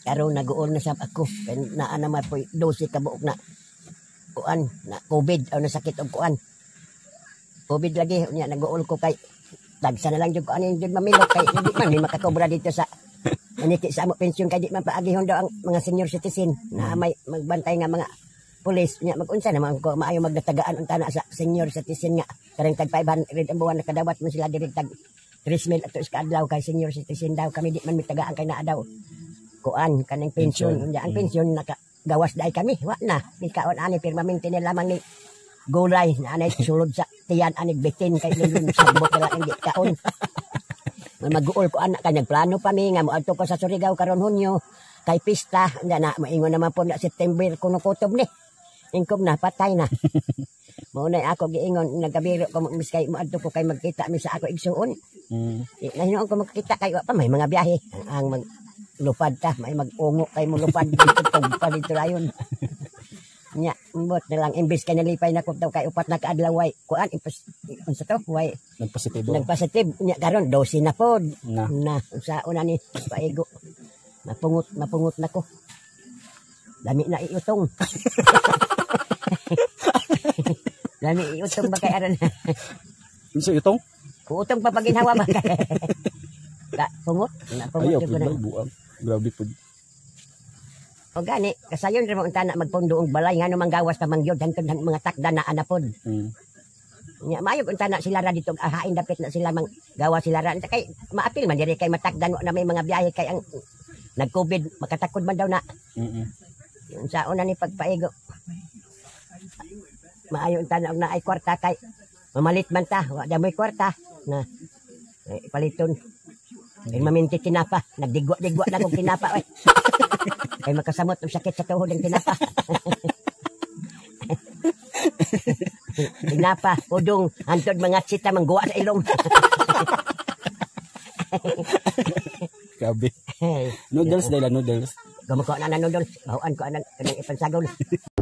karon naguol na sab ako kay naa naman po 12 ka buok na kuan na COVID o nasakit og kuan. COVID lagi nya naguol ko kay dagsa na lang jud ko anin jud mamilok kay di man may makakobra dito sa aniti sa amo pensyon kay di man paagihon daw ang mga senior citizen na may magbantay nga mga pulis nya mag-unsa naman ko maayo magdatagaan ang tana sa senior citizen nga karang tag 500 ang buwan nakadawat man sila diri tag 3,000 ato sa adlaw kay senior citizen daw kami di man mitagaan kay naa daw kuan kanang pensyon unya ang pensyon nakagawas dai kami wa na mikaon ani permanente nila lamang ni gulay na anay sulod sa tiyan anig bitin kay lulun sa bot nila hindi kaon maguol ko anak kanyang plano pa mi nga moadto ko sa Surigao karon Hunyo kay pista na maingon naman po na September kuno kutob ni ingkob na patay na mao na ako giingon nagabiro ko miskay moadto ko kay magkita mi sa ako igsuon hinuon ko magkita kay wa pa may mga biyahe ang maglupad ta may mag-ungo kay mo lupad dito tugpa dito rayon nya mbot na lang imbes kay nalipay na ko daw kay upat na kaadlaw way kuan unsa to way nagpositive nya karon 12 na pod na sa una ni paigo mapungot na ko lami na i-utong lami i-utong ba kay aron unsa utong utong pa paginhawa ba kay pungot na pungot jud na buang grabe pud. O gani, kasayon rin mo ang tanak magpundo ang balay nga namang gawas na mangyod hangtod mga takda na anapod. Maayog ang tanak sila ra dito hain dapit na sila mang gawas sila ra. Kay maapil man diri kay matakdan na may mga biyahe kay ang nag-COVID makatakod man daw na. Yung sa una ni pagpaigo. Maayo ang tanak na ay kwarta kay mamalit man ta, wa da may kwarta na paliton. Ay maminti tinapa, nagdigwa-digwa na kong tinapa. Ay makasamot og sakit sa tuhod ang tinapa. Tinapa, udong, antod mga tsita mangguwa sa ilong. Grabe. Noodles dahil noodles. Gumako na noodles, bahuan ko anang ipansagol.